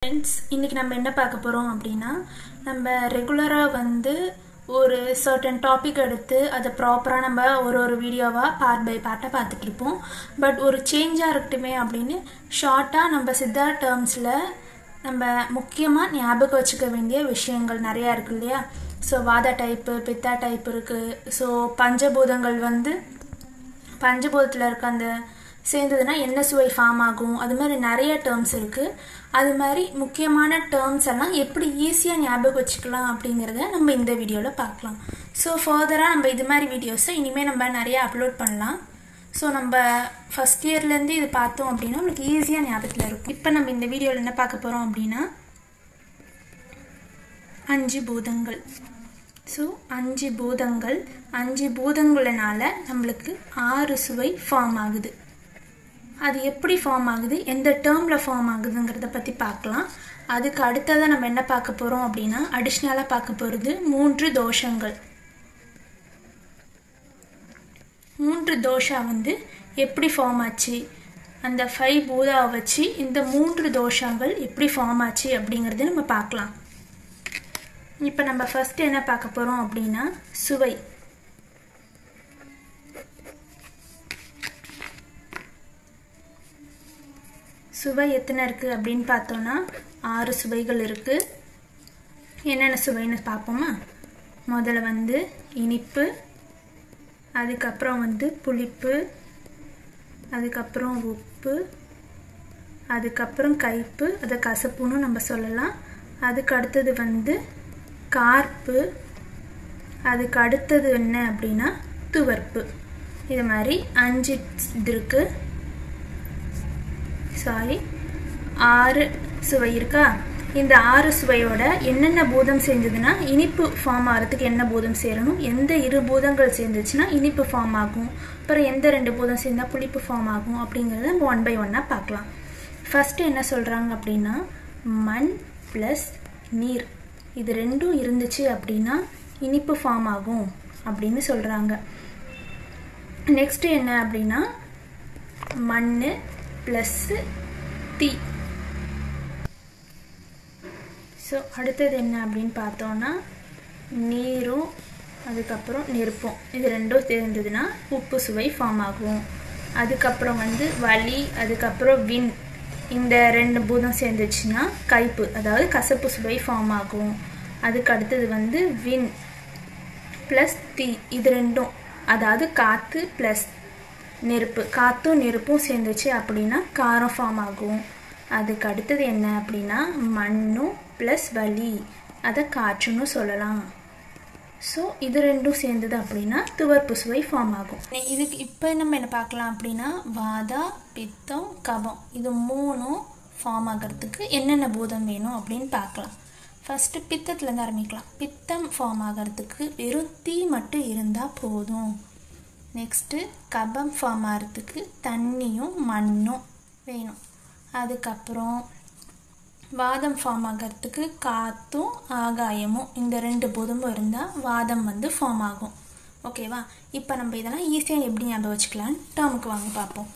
Friends, இன்னைக்கு நம்ம என்ன பார்க்க போறோம் அப்படினா நம்ம ரெகுலரா வந்து ஒரு certain topic எடுத்து அத ப்ராப்பரா நம்ம ஒரு வீடியோவா பார்ட் பை பார்ட்டா பார்த்துட்டு இருப்போம். பட் ஒரு சேஞ்சா இருக்கட்டுமே அப்படினு ஷார்ட்டா நம்ம சித்தா டர்ம்ஸ்ல நம்ம முக்கியமா ஞாபகம் வச்சுக்க வேண்டிய விஷயங்கள் நிறைய இருக்கு இல்லையா? சோ வாத டைப், பித்தா டைப் இருக்கு. சோ பஞ்சபூதங்கள் வந்து பஞ்சபூதத்துல இருக்க அந்த சேர்ந்ததுனா என்ன சுவை ஃபார்ம் ஆகும், அது மாதிரி நிறைய டேர்ம்ஸ் இருக்கு. அது மாதிரி முக்கியமான டேர்ம்ஸ் எல்லாம் எப்படி ஈஸியா ஞாபகம் வச்சுக்கலாம் அப்படிங்கறத நம்ம இந்த வீடியோல பார்க்கலாம். சோ ஃபர்தரா நம்ம இது மாதிரி வீடியோஸ் இனிமே நம்ம நிறைய அப்லோட் பண்ணலாம். சோ நம்ம ஃபர்ஸ்ட் இயர்ல இருந்து இது பார்த்தோம் அப்படினா உங்களுக்கு ஈஸியா ஞாபகத்துல இருக்கும். இப்போ நம்ம இந்த வீடியோல என்ன பார்க்க போறோம் அப்படினா அஞ்சு பூதங்கள். சோ அஞ்சு பூதங்கள்னால நமக்கு ஆறு சுவை ஃபார்ம் ஆகுது. அது எப்படி ஃபார்ம் ஆகுது, எந்த டேர்ம்ல ஃபார்ம் ஆகுதுங்கறத பத்தி பார்க்கலாம். அதுக்கு அடுத்ததா நம்ம என்ன பார்க்க போறோம் அப்படினா அடிஷனலா பார்க்க போறது மூன்று தோஷங்கள். மூன்று தோஷா வந்து எப்படி ஃபார்ம் ஆச்சு, அந்த 5 பூதா வச்சு இந்த மூன்று தோஷங்கள் எப்படி ஃபார்ம் ஆச்சு அப்படிங்கறத நம்ம பார்க்கலாம். இப்போ நம்ம ஃபர்ஸ்ட் என்ன பார்க்க போறோம் அப்படினா சுவை. சுவை எத்தனை இருக்கு அப்படினு பார்த்தோம்னா 6 சுவைகள் இருக்கு. என்னென்ன சுவைன்னு பாப்போமா? முதல்ல வந்து இனிப்பு, அதுக்கு அப்புறம் வந்து புளிப்பு, அதுக்கு அப்புறம் உப்பு, அதுக்கு அப்புறம் கைப்பு, அத கசப்புன்னு நம்ம சொல்லலாம். அதுக்கு அடுத்தது வந்து கார்ப்பு, அதுக்கு அடுத்தது என்ன அப்படினா துவர்ப்பு. இது மாதிரி 5 இருக்கு. 6 சுவை இருக்கா? இந்த 6 சுவையோட என்னென்ன பூதம் சேர்ந்ததுன்னா இனிப்பு ஃபார்ம் ஆகிறதுக்கு என்ன பூதம் சேரணும், எந்த 2 பூதங்கள் சேர்ந்துச்சுன்னா இனிப்பு ஃபார்ம் ஆகும், அப்புறம் எந்த 2 பூதம் சேர்ந்தா புளிப்பு ஃபார்ம் ஆகும் அப்படிங்கறத நம்ம ஒன் பை ஒன்னா பார்க்கலாம். ஃபர்ஸ்ட் என்ன சொல்றாங்க அப்படின்னா மண் பிளஸ் நீர் இது ரெண்டும் இருந்துச்சு அப்படின்னா இனிப்பு ஃபார்ம் ஆகும் அப்படின்னு சொல்றாங்க. நெக்ஸ்ட் என்ன அப்படின்னா மண்ணு பிளஸ் தீ. ஸோ அடுத்தது என்ன அப்படின்னு பார்த்தோம்னா நீரும் அதுக்கப்புறம் நெருப்பும் இது ரெண்டும் சேர்ந்ததுன்னா உப்பு சுவை ஃபார்ம் ஆகும். அதுக்கப்புறம் வந்து வலி, அதுக்கப்புறம் வின் இந்த 2 பூதம் சேர்ந்துச்சுன்னா கைப்பு அதாவது கசப்பு சுவை ஃபார்ம் ஆகும். அதுக்கு அடுத்தது வந்து வின் பிளஸ் தீ இது ரெண்டும் அதாவது காற்று பிளஸ் நெருப்பு, காத்தும் நெருப்பும் சேர்ந்துச்சு அப்படின்னா காரம் ஃபார்ம் ஆகும். அதுக்கு அடுத்தது என்ன அப்படின்னா மண்ணும் பிளஸ் வலி அதை காற்றுன்னு சொல்லலாம். ஸோ இது ரெண்டும் சேர்ந்தது அப்படின்னா துவர்ப்பு சுவை ஃபார்ம் ஆகும். இதுக்கு இப்போ நம்ம என்ன பார்க்கலாம் அப்படின்னா வாதா, பித்தம், கபம் இது மூணும் ஃபார்ம் ஆகிறதுக்கு என்னென்ன பூதம் வேணும் அப்படின்னு பார்க்கலாம். ஃபர்ஸ்ட் பித்தத்துலேருந்து ஆரம்பிக்கலாம். பித்தம் ஃபார்ம் ஆகிறதுக்கு வெறும் தீ மட்டும் இருந்தால் போதும். நெக்ஸ்ட்டு கபம் ஃபார்ம் ஆகிறதுக்கு தண்ணியும் மண்ணும் வேணும். அதுக்கப்புறம் வாதம் ஃபார்ம் ஆகிறதுக்கு காற்றும் ஆகாயமும் இந்த 2 பூதமும் இருந்தால் வாதம் வந்து ஃபார்ம் ஆகும். ஓகேவா? இப்போ நம்ம இதெல்லாம் ஈஸியாக எப்படி ஞாபகம் வச்சுக்கலான்னு டேர்முக்கு வாங்க பார்ப்போம்.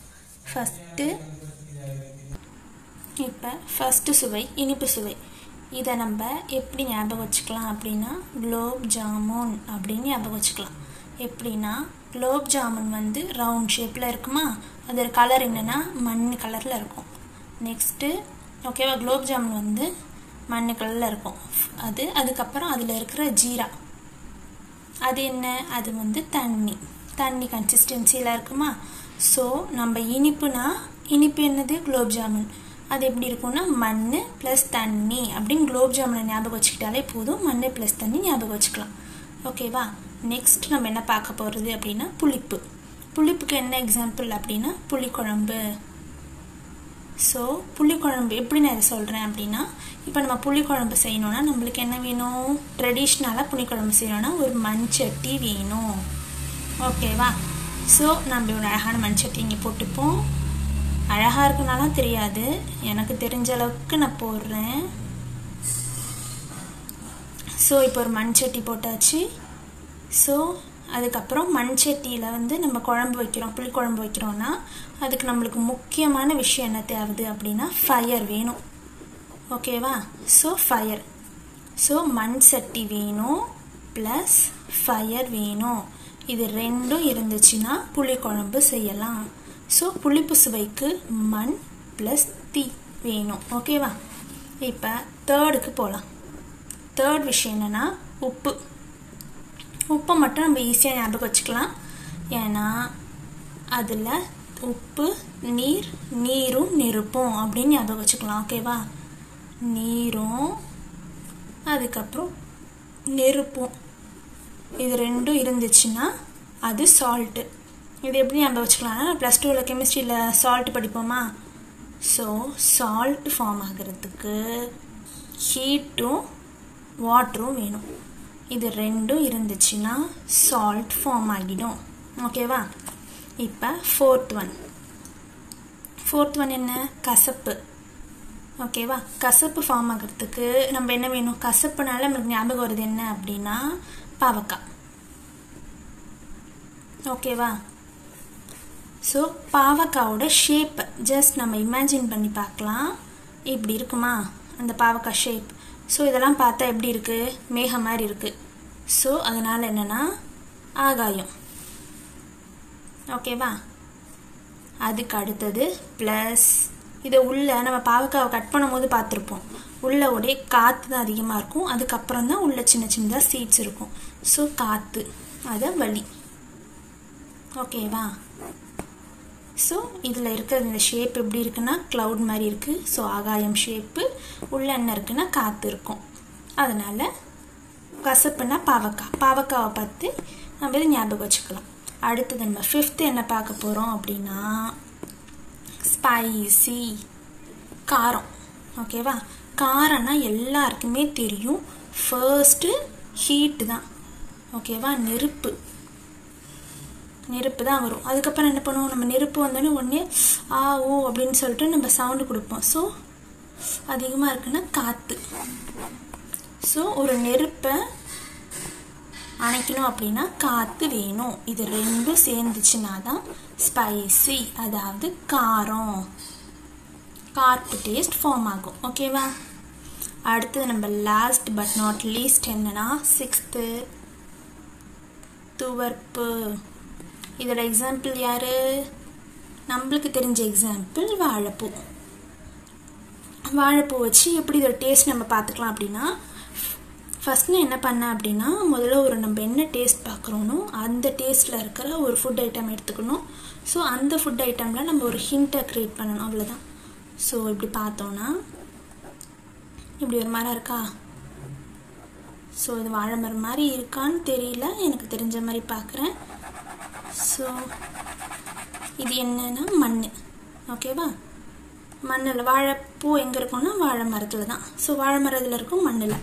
ஃபஸ்ட்டு சுவை இனிப்பு சுவை. இதை நம்ம எப்படி ஞாபகம் வச்சுக்கலாம் அப்படின்னா குலோப் ஜாமுன் அப்படின்னு ஞாபகம் வச்சுக்கலாம். எப்படின்னா குலோப் ஜாமுன் வந்து ரவுண்ட் ஷேப்பில் இருக்குமா, அதோட கலர் என்னென்னா மண் கலரில் இருக்கும். நெக்ஸ்ட்டு ஓகேவா, குலோப் ஜாமுன் வந்து மண் கலரில் இருக்கும். அதுக்கப்புறம் அதில் இருக்கிற ஜீரா அது என்ன, அது வந்து தண்ணி கன்சிஸ்டன்சியில் இருக்குமா. ஸோ நம்ம இனிப்பு என்னது குலோப் ஜாமுன், அது எப்படி இருக்கும்னா மண் ப்ளஸ் தண்ணி அப்படின்னு குலோப் ஜாமுனை ஞாபகம் வச்சுக்கிட்டாலே போதும். மண் ப்ளஸ் தண்ணி ஞாபகம் வச்சுக்கலாம். ஓகேவா? நெக்ஸ்ட் நம்ம என்ன பார்க்க போகிறது அப்படின்னா புளிப்புக்கு என்ன எக்ஸாம்பிள் அப்படின்னா புளிக்குழம்பு. ஸோ புளிக்குழம்பு எப்படி நான் இதை சொல்கிறேன் அப்படின்னா இப்போ நம்ம புளிக்குழம்பு செய்யணும்னா நம்மளுக்கு என்ன வேணும், ட்ரெடிஷ்னலாக புளிக்குழம்பு செய்யணும்னா ஒரு மண் சட்டி வேணும். ஓகேவா? ஸோ நம்ம ஒரு அழகான மண் சட்டி இங்கே போட்டுப்போம். அழகாக இருக்குனாலும் தெரியாது, எனக்கு தெரிஞ்ச அளவுக்கு நான் போடுறேன். ஸோ இப்போ ஒரு மண் சட்டி போட்டாச்சு. ஸோ அதுக்கப்புறம் மண் சட்டியில் வந்து நம்ம குழம்பு வைக்கிறோம், புளிக்குழம்பு வைக்கிறோம்னா அதுக்கு நம்மளுக்கு முக்கியமான விஷயம் என்ன தேவை அப்படின்னா ஃபயர் வேணும். ஓகேவா? So fire. ஸோ மண் சட்டி வேணும் ப்ளஸ் ஃபயர் வேணும். இது ரெண்டும் இருந்துச்சுன்னா புளிக்குழம்பு செய்யலாம். ஸோ புளிப்பு சுவைக்கு மண் ப்ளஸ் தீ வேணும். ஓகேவா? இப்போ தேர்டுக்கு போகலாம். தேர்ட் விஷயம் என்னென்னா உப்பு. உப்பை மட்டும் நம்ம ஈஸியாக ஞாபகம் வச்சுக்கலாம். ஏன்னா அதில் உப்பு நீர், நீரும் நெருப்பும் அப்படின்னு ஞாபகம் வச்சுக்கலாம். ஓகேவா? நீரும் அதுக்கப்புறம் நெருப்பும் இது ரெண்டும் இருந்துச்சுன்னா அது சால்ட்டு. இது எப்படி ஞாபகம் வச்சுக்கலாம்னா +2 கெமிஸ்ட்ரியில் சால்ட் படிப்போமா? ஸோ சால்ட் ஃபார்ம் ஆகிறதுக்கு ஹீட்டும் வாட்டரும் வேணும். இது ரெண்டும் இருந்துச்சுன்னா சால்ட் ஃபார்ம் ஆகிடும். ஓகேவா? இப்போ ஃபோர்த் ஒன் என்ன? கசப்பு. ஓகேவா? கசப்பு ஃபார்ம் ஆகிறதுக்கு நம்ம என்ன வேணும்? கசப்புனால நமக்கு ஞாபகம் வருது என்ன அப்படின்னா பாவக்காய். ஓகேவா? ஸோ பாவக்காவோட ஷேப் ஜஸ்ட் நம்ம இமேஜின் பண்ணி பார்க்கலாம். இப்படி இருக்குமா அந்த பாவக்காய் ஷேப்? ஸோ இதெல்லாம் பார்த்தா எப்படி இருக்குது? மேகம் மாதிரி இருக்குது. ஸோ அதனால் என்னென்னா ஆகாயம். ஓகேவா? அதுக்கு அடுத்தது ப்ளஸ் இதை உள்ளே நம்ம பாவக்காவை கட் பண்ணும்போது பார்த்துருப்போம். உள்ளே உடைய காற்று தான் அதிகமாக இருக்கும். அதுக்கப்புறம் தான் உள்ளே சின்ன சின்னதாக சீட்ஸ் இருக்கும். ஸோ காற்று, அதை வலி. ஓகேவா? ஸோ இதில் இருக்கிற இந்த ஷேப் எப்படி இருக்குன்னா க்ளவுட் மாதிரி இருக்குது. ஸோ ஆகாயம் ஷேப்பு. உள்ளே என்ன இருக்குன்னா காற்று இருக்கும். அதனால் கசப்புனா பாவக்காவை பார்த்து நம்ம இதை ஞாபகம் வச்சுக்கலாம். அடுத்தது நம்ம ஃபிஃப்த்து என்ன பார்க்க போகிறோம் அப்படின்னா ஸ்பைசி, காரம். ஓகேவா? காரம்னா எல்லாருக்குமே தெரியும் ஃபர்ஸ்ட்டு ஹீட்டு தான். ஓகேவா? நெருப்பு தான் வரும். அதுக்கப்புறம் என்ன பண்ணுவோம்? நம்ம நெருப்பு வந்தோடனே உடனே ஆ ஓ அப்படின்னு சொல்லிட்டு நம்ம சவுண்டு கொடுப்போம். ஸோ அதிகமாக இருக்குன்னா காற்று. ஸோ ஒரு நெருப்பை அணைக்கணும் அப்படின்னா காற்று வேணும். இது ரெண்டும் சேர்ந்துச்சுன்னா தான் ஸ்பைசி, அதாவது காரம், கார்ப்பு டேஸ்ட் ஃபார்ம் ஆகும். ஓகேவா? அடுத்தது நம்ம லாஸ்ட் பட் நாட் லீஸ்ட் என்னன்னா சிக்ஸ்த்து துவர்ப்பு. இதோட எக்ஸாம்பிள் யாரு? நம்மளுக்கு தெரிஞ்ச எக்ஸாம்பிள் வாழைப்பூ. வாழைப்பூ வச்சு எப்படி இதோட டேஸ்ட் நம்ம பார்த்துக்கலாம் அப்படின்னா ஃபஸ்ட் நான் என்ன பண்ணேன் அப்படின்னா முதல்ல நம்ம என்ன டேஸ்ட் பார்க்குறோனோ அந்த டேஸ்ட்டில் இருக்கிற ஒரு ஃபுட் ஐட்டம் எடுத்துக்கணும். ஸோ அந்த ஃபுட் ஐட்டமில் நம்ம ஒரு ஹிண்ட்டை க்ரியேட் பண்ணணும். அவ்வளோதான். ஸோ இப்படி பார்த்தோன்னா இப்படி ஒரு மரம் இருக்கா? ஸோ இது வாழை மரம் மாதிரி இருக்கான்னு தெரியல, எனக்கு தெரிஞ்ச மாதிரி பார்க்குறேன். ஸோ இது என்னன்னா மண். ஓகேவா? மண்ணில் வாழைப்பூ எங்கே இருக்கும்னா வாழை மரத்தில் தான். ஸோ வாழை மரத்தில் இருக்கும் மண்ணில்.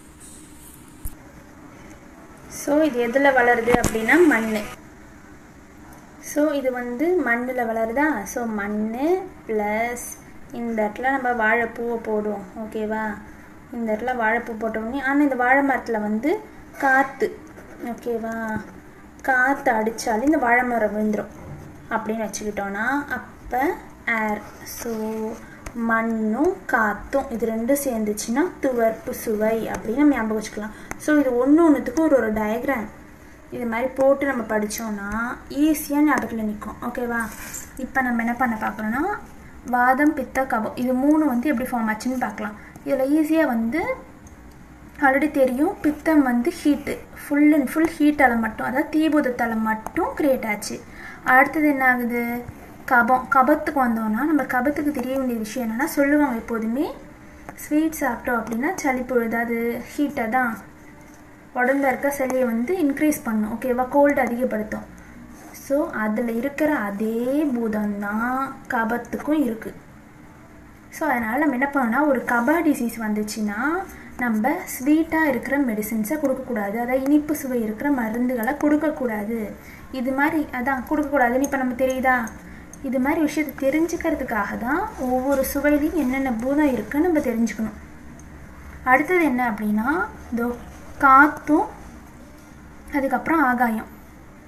ஸோ இது எதில் வளருது அப்படின்னா மண். ஸோ இது மண்ணில் வளருதா? ஸோ மண் ப்ளஸ் இந்த இடத்துல நம்ம வாழைப்பூவை போடுவோம். ஓகேவா? இந்த இடத்துல வாழைப்பூ போட்டோடனே ஆனால் இந்த வாழை மரத்தில் காற்று. ஓகேவா? காற்று அடித்தாலும் இந்த வாழை மரம் விழுந்துடும் அப்படின்னு வச்சுக்கிட்டோன்னா அப்போ ஏர். ஸோ மண்ணும் காற்றும் இது ரெண்டும் சேர்ந்துச்சுன்னா துவர்ப்பு சுவை அப்படின்னு நம்ம ஞாபகம் வச்சுக்கலாம். ஸோ இது ஒன்றுத்துக்கும் ஒரு டயக்ராம் இது மாதிரி போட்டு நம்ம படித்தோன்னா ஈஸியாக ஞாபகத்தில் நிற்கும். ஓகேவா? இப்போ நம்ம என்ன பண்ண பார்க்கணுன்னா வாதம் பித்த கபம் இது 3 எப்படி ஃபார்ம் ஆச்சுன்னு பார்க்கலாம். இதில் ஈஸியாக ஆல்ரெடி தெரியும் பித்தம் ஹீட்டு ஃபுல் அண்ட் ஃபுல் ஹீட்டால் மட்டும், அதாவது தீபூதத்தால் மட்டும் கிரியேட் ஆச்சு. அடுத்தது என்ன ஆகுது? கபத்துக்கு வந்தோன்னா நம்ம கபத்துக்கு தெரிய வேண்டிய விஷயம் என்னென்னா சொல்லுவாங்க எப்போதுமே ஸ்வீட் சாப்பிட்டோம் அப்படின்னா சளி பொழுது, அது ஹீட்டை தான் உடம்புல இருக்க சளியை இன்க்ரீஸ் பண்ணும். ஓகேவா? கோல்டு அதிகப்படுத்தும். ஸோ அதில் இருக்கிற அதே பூதம்தான் கபத்துக்கும் இருக்குது. ஸோ அதனால் நம்ம என்ன பண்ணோம்னா ஒரு கப டிசீஸ் வந்துச்சுன்னா நம்ம ஸ்வீட்டாக இருக்கிற மெடிசின்ஸை கொடுக்கக்கூடாது, அதாவது இனிப்பு சுவை இருக்கிற மருந்துகளை கொடுக்கக்கூடாது. இது மாதிரி அதான் கொடுக்கக்கூடாதுன்னு இப்போ நம்ம தெரியுதா? இது மாதிரி விஷயத்தை தெரிஞ்சுக்கிறதுக்காக தான் ஒவ்வொரு சுவையிலையும் என்னென்ன பூதம் இருக்குன்னு நம்ம தெரிஞ்சுக்கணும். அடுத்தது என்ன அப்படின்னா இதோ காற்றும் அதுக்கப்புறம் ஆகாயம்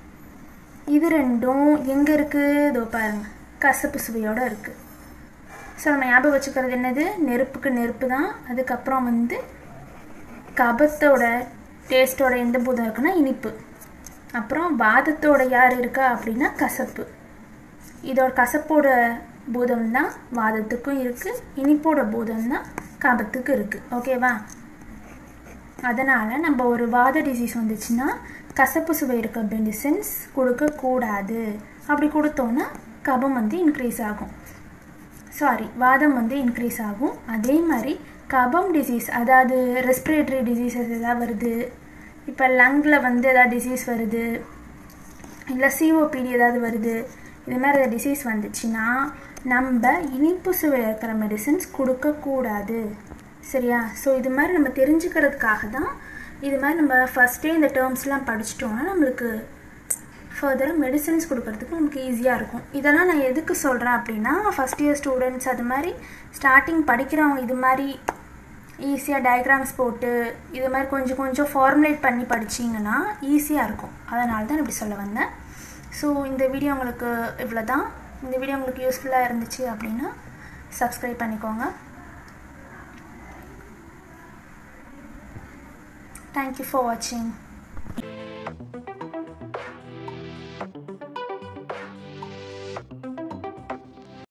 இது ரெண்டும் எங்கே இருக்குது? இதோ பாருங்கள் கசப்பு சுவையோடு இருக்குது. ஸோ நம்ம ஞாபகம் வச்சுக்கிறது என்னது, நெருப்புக்கு நெருப்பு தான். அதுக்கப்புறம் வந்து கபத்தோட டேஸ்ட்டோட எந்த பூதம் இருக்குன்னா இனிப்பு. அப்புறம் வாதத்தோட யார் இருக்கா அப்படின்னா கசப்பு. இதோட கசப்போட பூதம் தான் வாதத்துக்கும் இருக்குது, இனிப்போட பூதம் தான் கபத்துக்கு இருக்குது. ஓகேவா? அதனால் நம்ம ஒரு வாத டிசீஸ் வந்துச்சுன்னா கசப்பு சுவை இருக்க மெடிசன்ஸ் கொடுக்கக்கூடாது. அப்படி கொடுத்தோன்னா கபம் வந்து இன்க்ரீஸ் ஆகும், வாதம் வந்து இன்க்ரீஸ் ஆகும். அதே மாதிரி கபம் டிசீஸ், அதாவது ரெஸ்பிரேட்டரி டிசீஸஸ் எதாவது வருது, இப்போ லங்கில் வந்து எதாவது டிசீஸ் வருது, இல்லை சிஓபிடி ஏதாவது வருது, இது மாதிரி ஏதாவது டிசீஸ் வந்துச்சுன்னா நம்ம இனிப்பு சுவை இருக்கிற மெடிசன்ஸ் கொடுக்கக்கூடாது. சரியா? ஸோ இது மாதிரி நம்ம தெரிஞ்சுக்கிறதுக்காக தான் இது மாதிரி நம்ம ஃபஸ்ட்டே இந்த டேர்ம்ஸ்லாம் படிச்சிட்டோம்னா நம்மளுக்கு ஃபர்தராக மெடிசன்ஸ் கொடுக்கறதுக்கு நமக்கு ஈஸியாக இருக்கும். இதெல்லாம் நான் எதுக்கு சொல்கிறேன் அப்படின்னா, ஃபஸ்ட் இயர் ஸ்டூடெண்ட்ஸ் அது மாதிரி ஸ்டார்டிங் படிக்கிறவங்க இது மாதிரி ஈஸியாக டயக்ராம்ஸ் போட்டு இது மாதிரி கொஞ்சம் கொஞ்சம் ஃபார்முலேட் பண்ணி படிச்சிங்கன்னா ஈஸியாக இருக்கும். அதனால தான் இப்படி சொல்ல வந்தேன். ஸோ இந்த வீடியோ உங்களுக்கு இவ்வளோ தான். இந்த வீடியோ உங்களுக்கு யூஸ்ஃபுல்லாக இருந்துச்சு அப்படின்னா சப்ஸ்கிரைப் பண்ணிக்கோங்க. Thank you for watching.